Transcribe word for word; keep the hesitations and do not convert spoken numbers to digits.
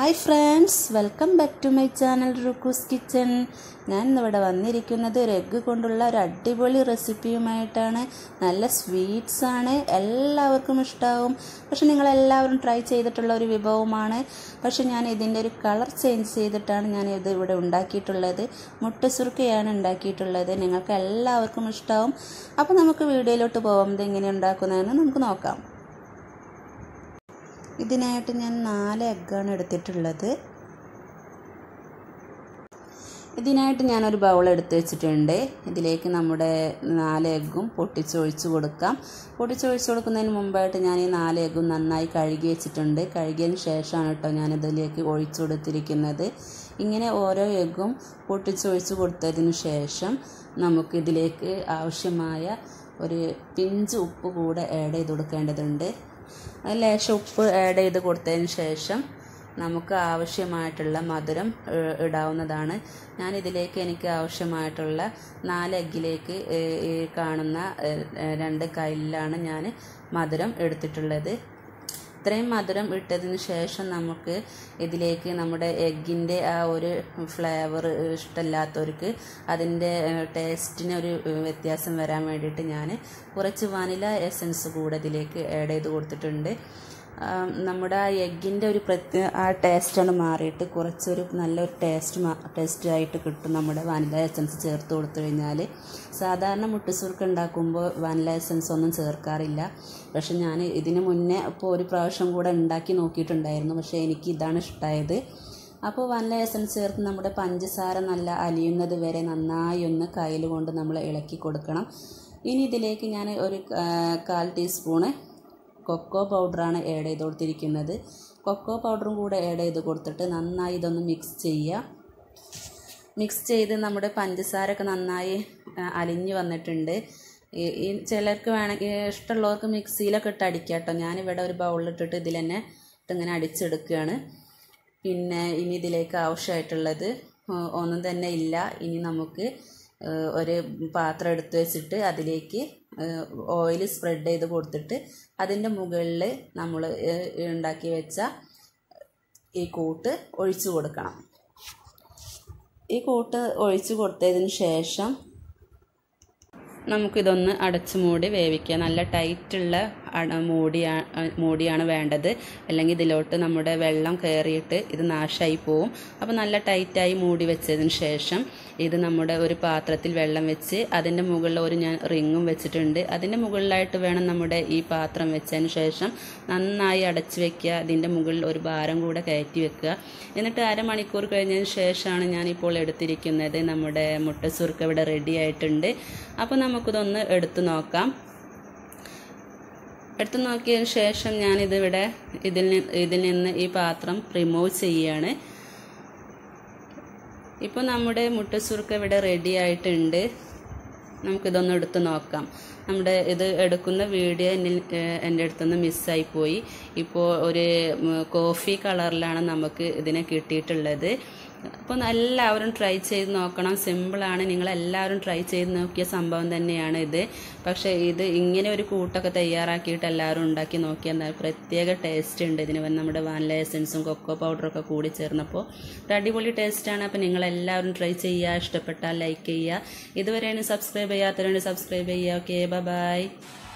Hi friends, welcome back to my channel Rukku's kitchen. ഞാൻ ഇന്നിവിടെ വന്നിരിക്കുന്നത് ഒരു എഗ്ഗ് കൊണ്ടുള്ള ഒരു അടിപൊളി റെസിപ്പിയുമായിട്ടാണ്. നല്ല സ്വീറ്റ്സാണ്, എല്ലാവർക്കും ഇഷ്ടമാവും. പക്ഷെ നിങ്ങളെല്ലാവരും ട്രൈ ചെയ്തിട്ടുള്ള ഒരു വിഭവമാണ്. പക്ഷെ ഞാൻ ഇതിൻ്റെ ഒരു കളർ ചേഞ്ച് ചെയ്തിട്ടാണ് ഞാൻ ഇത് ഇവിടെ ഉണ്ടാക്കിയിട്ടുള്ളത്. മുട്ട സുർക്കയാണ് ഉണ്ടാക്കിയിട്ടുള്ളത്. നിങ്ങൾക്ക് എല്ലാവർക്കും ഇഷ്ടമാവും. അപ്പോൾ നമുക്ക് വീഡിയോയിലോട്ട് പോകാം. ഇത് എങ്ങനെ ഉണ്ടാക്കുന്നതെന്ന് നമുക്ക് നോക്കാം. ഇതിനായിട്ട് ഞാൻ നാല് എഗ്ഗാണ് എടുത്തിട്ടുള്ളത്. ഇതിനായിട്ട് ഞാനൊരു ബൗൾ എടുത്ത് വെച്ചിട്ടുണ്ട്. ഇതിലേക്ക് നമ്മുടെ നാല് എഗ്ഗും പൊട്ടിച്ചൊഴിച്ച് കൊടുക്കാം. പൊട്ടിച്ചൊഴിച്ച് കൊടുക്കുന്നതിന് മുമ്പായിട്ട് ഞാൻ ഈ നാല് എഗ്ഗും നന്നായി കഴുകി വെച്ചിട്ടുണ്ട്. കഴുകിയതിന് ശേഷമാണ് കേട്ടോ ഞാനിതിലേക്ക് ഒഴിച്ചു കൊടുത്തിരിക്കുന്നത്. ഇങ്ങനെ ഓരോ എഗ്ഗും പൊട്ടിച്ചൊഴിച്ച് കൊടുത്തതിന് ശേഷം നമുക്കിതിലേക്ക് ആവശ്യമായ ഒരു പിഞ്ച് ഉപ്പ് കൂടെ ആഡ് ചെയ്ത് കൊടുക്കേണ്ടതുണ്ട്. ലേശം ഉപ്പ് ആഡ് ചെയ്ത് കൊടുത്തതിന് ശേഷം നമുക്ക് ആവശ്യമായിട്ടുള്ള മധുരം ഇടാവുന്നതാണ്. ഞാനിതിലേക്ക് എനിക്ക് ആവശ്യമായിട്ടുള്ള നാല് എഗ്ഗിലേക്ക് ഈ കാണുന്ന രണ്ട് കയ്യിലാണ് ഞാൻ മധുരം എടുത്തിട്ടുള്ളത്. ഇത്രയും മധുരം ഇട്ടതിന് ശേഷം നമുക്ക് ഇതിലേക്ക് നമ്മുടെ എഗ്ഗിൻ്റെ ആ ഒരു ഫ്ലേവർ ഇഷ്ടമില്ലാത്തവർക്ക് അതിൻ്റെ ടേസ്റ്റിന് ഒരു വ്യത്യാസം വരാൻ വേണ്ടിയിട്ട് ഞാൻ കുറച്ച് വനില എസൻസ് കൂടെ ഇതിലേക്ക് ആഡ് ചെയ്ത് കൊടുത്തിട്ടുണ്ട്. നമ്മുടെ ആ എഗ്ഗിൻ്റെ ഒരു പ്രത്യേക ആ ടേസ്റ്റാണ് മാറിയിട്ട് കുറച്ചൊരു നല്ലൊരു ടേസ്റ്റ് ടേസ്റ്റ് ആയിട്ട് കിട്ടും നമ്മുടെ വനില എസൻസ് ചേർത്ത് കൊടുത്തു കഴിഞ്ഞാൽ. സാധാരണ മുട്ടസുർക്ക ഉണ്ടാക്കുമ്പോൾ വനില എസൻസ് ഒന്നും ചേർക്കാറില്ല. പക്ഷെ ഞാൻ ഇതിന് മുന്നേ ഇപ്പോൾ ഒരു പ്രാവശ്യം കൂടെ ഉണ്ടാക്കി നോക്കിയിട്ടുണ്ടായിരുന്നു. പക്ഷേ എനിക്ക് ഇതാണ് ഇഷ്ടമായത്. അപ്പോൾ വനില എസൻസ് ചേർത്ത് നമ്മുടെ പഞ്ചസാര നല്ല അലിയുന്നത് വരെ നന്നായി ഒന്ന് കയ്യിൽ കൊണ്ട് നമ്മൾ ഇളക്കി കൊടുക്കണം. ഇനി ഇതിലേക്ക് ഞാൻ ഒരു കാൽ ടീസ്പൂണ് കൊക്കോ പൗഡറാണ് ആഡ് ചെയ്ത് കൊടുത്തിരിക്കുന്നത്. കൊക്കോ പൗഡറും കൂടെ ആഡ് ചെയ്ത് കൊടുത്തിട്ട് നന്നായി ഇതൊന്ന് മിക്സ് ചെയ്യുക. മിക്സ് ചെയ്ത് നമ്മുടെ പഞ്ചസാരയൊക്കെ നന്നായി അലിഞ്ഞ് വന്നിട്ടുണ്ട്. ഈ ചിലർക്ക് വേണമെങ്കിൽ ഇഷ്ടമുള്ളവർക്ക് മിക്സിയിലൊക്കെ ഇട്ട് അടിക്കാം കേട്ടോ. ഞാനിവിടെ ഒരു ബൗളിലിട്ടിട്ട് ഇതിൽ തന്നെ ഇട്ടിങ്ങനെ അടിച്ചെടുക്കുകയാണ്. പിന്നെ ഇനി ഇതിലേക്ക് ആവശ്യമായിട്ടുള്ളത് ഒന്നും തന്നെ ഇല്ല. ഇനി നമുക്ക് ഒരു പാത്രം എടുത്ത് വെച്ചിട്ട് അതിലേക്ക് ഓയിൽ സ്പ്രെഡ് ചെയ്ത് കൊടുത്തിട്ട് അതിൻ്റെ മുകളിൽ നമ്മൾ ഉണ്ടാക്കി വെച്ച ഈ കൂട്ട് ഒഴിച്ചു കൊടുക്കണം. ഈ കൂട്ട് ഒഴിച്ചു കൊടുത്തതിന് ശേഷം നമുക്കിതൊന്ന് അടച്ചു മൂടി വേവിക്കുക. നല്ല ടൈറ്റുള്ള മൂടിയാണ് മൂടിയാണ് വേണ്ടത്. അല്ലെങ്കിൽ ഇതിലോട്ട് നമ്മുടെ വെള്ളം കയറിയിട്ട് ഇത് നാശമായി പോവും. അപ്പോൾ നല്ല ടൈറ്റായി മൂടി വെച്ചതിന് ശേഷം ഇത് നമ്മുടെ ഒരു പാത്രത്തിൽ വെള്ളം വെച്ച് അതിൻ്റെ മുകളിൽ ഒരു ഞാൻ റിങ്ങും വെച്ചിട്ടുണ്ട്. അതിൻ്റെ മുകളിലായിട്ട് വേണം നമ്മുടെ ഈ പാത്രം വെച്ചതിന് ശേഷം നന്നായി അടച്ചു വെക്കുക. അതിൻ്റെ മുകളിൽ ഒരു ഭാരം കൂടെ കയറ്റി വെക്കുക. എന്നിട്ട് അരമണിക്കൂർ കഴിഞ്ഞതിന് ശേഷമാണ് ഞാനിപ്പോൾ എടുത്തിരിക്കുന്നത്. നമ്മുടെ മുട്ട സുർക്ക ഇവിടെ റെഡി ആയിട്ടുണ്ട്. അപ്പോൾ നമുക്കിതൊന്ന് എടുത്തു നോക്കാം. എടുത്തു നോക്കിയതിന് ശേഷം ഞാനിതിവിടെ ഇതിൽ ഇതിൽ നിന്ന് ഈ പാത്രം റിമൂവ് ചെയ്യുകയാണ്. ഇപ്പോൾ നമ്മുടെ മുട്ട സുർക്ക ഇവിടെ റെഡി ആയിട്ടുണ്ട്. നമുക്കിതൊന്ന് എടുത്ത് നോക്കാം. നമ്മുടെ ഇത് എടുക്കുന്ന വീഡിയോ എന്നിൽ എൻ്റെ അടുത്തുനിന്ന് മിസ്സായി പോയി. ഇപ്പോൾ ഒരു കോഫി കളറിലാണ് നമുക്ക് ഇതിനെ കിട്ടിയിട്ടുള്ളത്. അപ്പോൾ എല്ലാവരും ട്രൈ ചെയ്ത് നോക്കണം. സിമ്പിളാണ്. നിങ്ങളെല്ലാവരും ട്രൈ ചെയ്ത് നോക്കിയ സംഭവം തന്നെയാണ് ഇത്. പക്ഷേ ഇത് ഇങ്ങനെ ഒരു കൂട്ടൊക്കെ തയ്യാറാക്കിയിട്ട് എല്ലാവരും ഉണ്ടാക്കി നോക്കിയാൽ പ്രത്യേക ടേസ്റ്റ് ഉണ്ട് ഇതിന്. നമ്മുടെ വാനില എസൻസും കൊക്കോ പൗഡറൊക്കെ കൂടി ചേർന്നപ്പോൾ ഒരു അടിപൊളി ടേസ്റ്റാണ്. അപ്പോൾ നിങ്ങളെല്ലാവരും ട്രൈ ചെയ്യുക. ഇഷ്ടപ്പെട്ടാൽ ലൈക്ക് ചെയ്യുക. ഇതുവരെയാണ് സബ്സ്ക്രൈബ് ചെയ്യാത്തവരുണ്ട് സബ്സ്ക്രൈബ് ചെയ്യുക. Okay, bye by.